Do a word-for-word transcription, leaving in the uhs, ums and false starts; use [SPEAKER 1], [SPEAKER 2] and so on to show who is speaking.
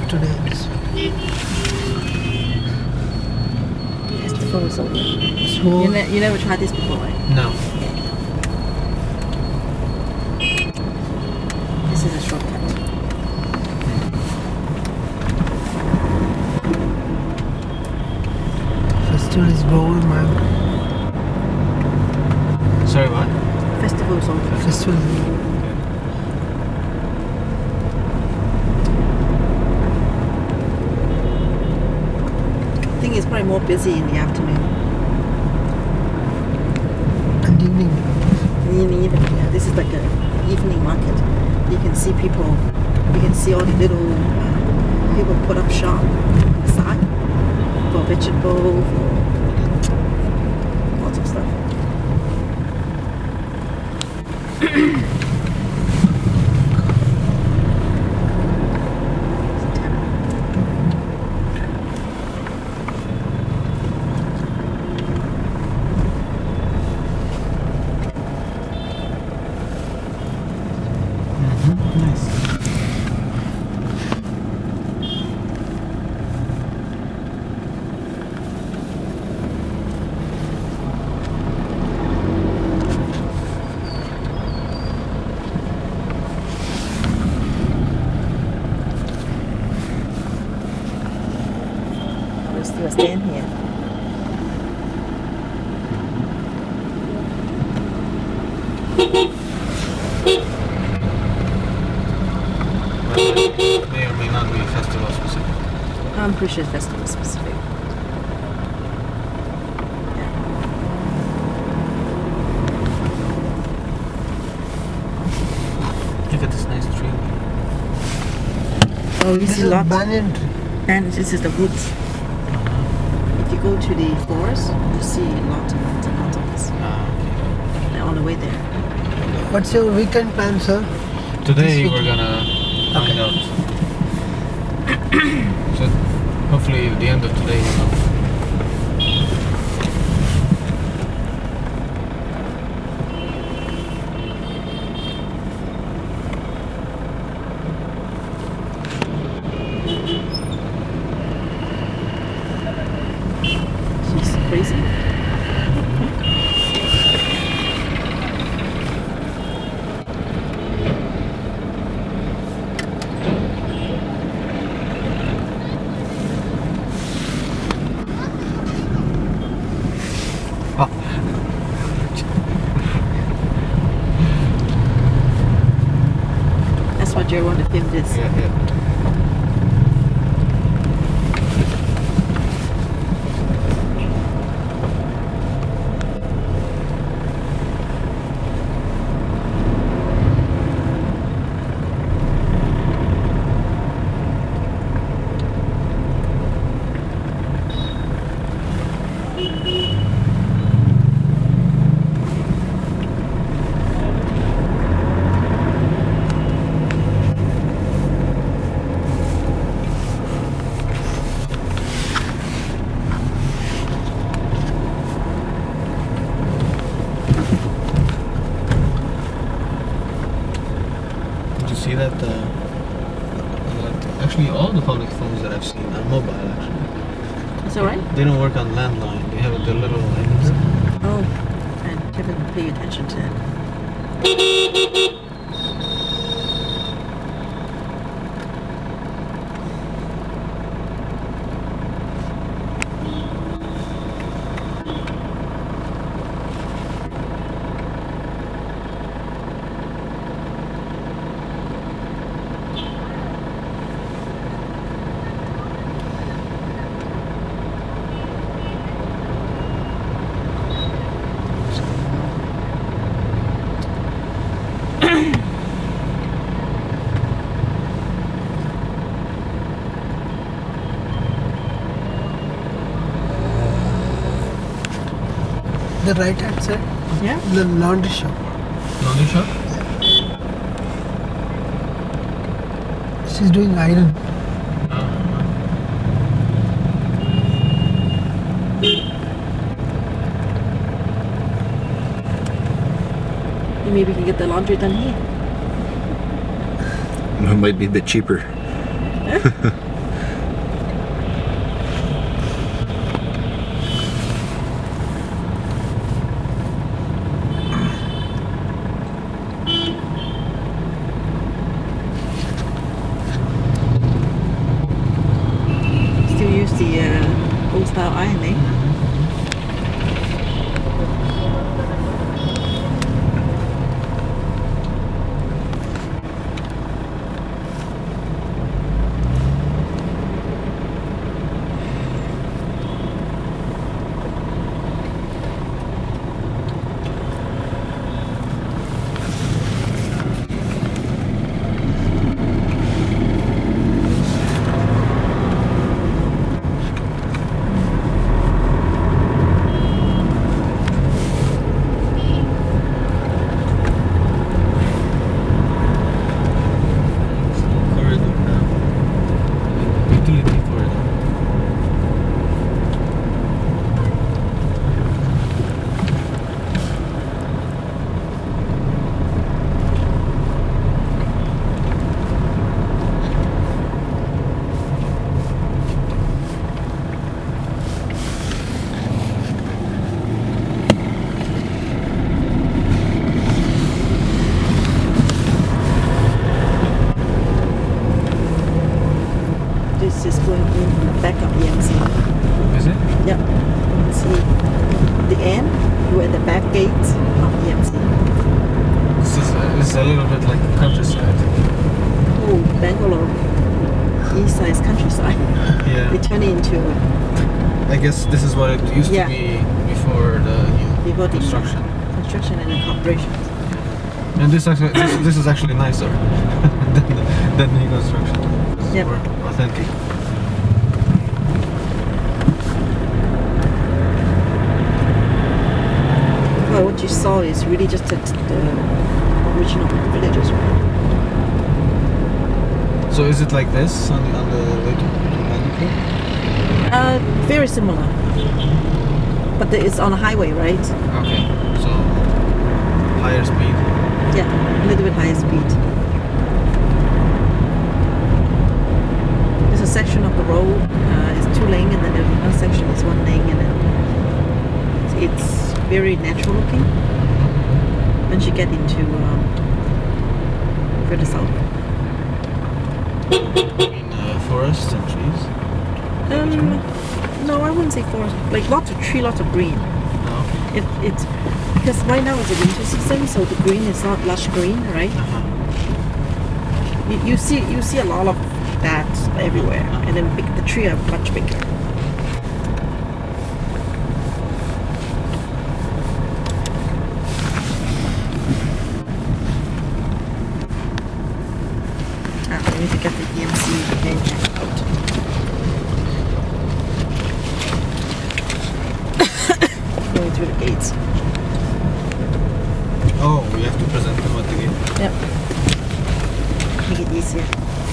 [SPEAKER 1] today.
[SPEAKER 2] Festival is over.
[SPEAKER 1] So,
[SPEAKER 2] You, ne you never tried this before, right?
[SPEAKER 1] no.
[SPEAKER 2] This is a shortcut.
[SPEAKER 1] Festival is over, man.
[SPEAKER 3] Sorry, what?
[SPEAKER 2] Festival is over.
[SPEAKER 1] Festival is over.
[SPEAKER 2] I think it's probably more busy in the afternoon.
[SPEAKER 1] And evening.
[SPEAKER 2] In the evening, yeah. This is like a evening market. You can see people, you can see all the little uh, people put up shop on the side for vegetable, for lots of stuff. We're staying here.
[SPEAKER 3] May or may not be festival specific.
[SPEAKER 2] I'm pretty sure festival specific. Yeah.
[SPEAKER 3] Look at this nice tree.
[SPEAKER 2] Oh, you
[SPEAKER 1] This
[SPEAKER 2] see
[SPEAKER 1] is
[SPEAKER 2] lots.
[SPEAKER 1] banyan tree.
[SPEAKER 2] And this is the woods. If you go to the forest, you see lots and lots and lots of this.
[SPEAKER 3] Ah, okay.
[SPEAKER 2] They're on the way there.
[SPEAKER 1] What's your weekend plan, sir?
[SPEAKER 3] Today
[SPEAKER 1] This
[SPEAKER 3] we're
[SPEAKER 1] weekend.
[SPEAKER 3] gonna find
[SPEAKER 1] Okay.
[SPEAKER 3] out. So hopefully at the end of today, you know.
[SPEAKER 2] She's crazy.
[SPEAKER 3] Oh.
[SPEAKER 2] That's what Jerry wanted to film this.
[SPEAKER 3] Yeah, yeah. See that, uh, uh, actually all the public phones that I've seen are mobile actually.
[SPEAKER 2] Is that right?
[SPEAKER 3] They don't work on landline, they have the little items.
[SPEAKER 2] Oh, I haven't paid attention to that.
[SPEAKER 1] The right hand side,
[SPEAKER 2] Yeah?
[SPEAKER 1] the laundry shop.
[SPEAKER 3] Laundry shop?
[SPEAKER 1] She's doing iron.
[SPEAKER 2] Maybe we can get the laundry done here.
[SPEAKER 4] It might be a bit cheaper.
[SPEAKER 2] Huh? style ironing. This is going in from the back of E M C.
[SPEAKER 3] Is it?
[SPEAKER 2] Yeah. You can see the end. You're at the back gate of E M C.
[SPEAKER 3] This is, uh, this is a little bit like countryside.
[SPEAKER 2] Oh, Bangalore. East side is countryside.
[SPEAKER 3] Yeah.
[SPEAKER 2] They turn it into
[SPEAKER 3] I guess this is what it used
[SPEAKER 2] Yeah.
[SPEAKER 3] to be before the new
[SPEAKER 2] before the
[SPEAKER 3] construction.
[SPEAKER 2] construction and the corporation.
[SPEAKER 3] And this actually, this, this is actually nicer than, the, than the new construction. This is
[SPEAKER 2] Yep.
[SPEAKER 3] more authentic.
[SPEAKER 2] Well, what you saw is really just the, the original villages, right?
[SPEAKER 3] So is it like this on the on the way to Manipur?
[SPEAKER 2] Uh, very similar. But the, it's on a highway, right?
[SPEAKER 3] Okay, so higher speed.
[SPEAKER 2] Yeah, a little bit higher speed. There's a section of the road, uh, it's two lane, and then there's another section is one lane, and then it's, it's very natural looking. Once you get into um, further south.
[SPEAKER 3] In uh, forests and trees.
[SPEAKER 2] Um, no, I wouldn't say forest. Like lots of tree, lots of green.
[SPEAKER 3] Oh, okay.
[SPEAKER 2] It it's because right now it's a winter season, so the green is not lush green, right?
[SPEAKER 3] Uh-huh.
[SPEAKER 2] You, you see you see a lot of that everywhere, and then big, the tree are much bigger. Ah, I need to get the E M C engine out. Going through the gates.
[SPEAKER 3] Oh, we have to present them at the gate.
[SPEAKER 2] Yep. Make it easier.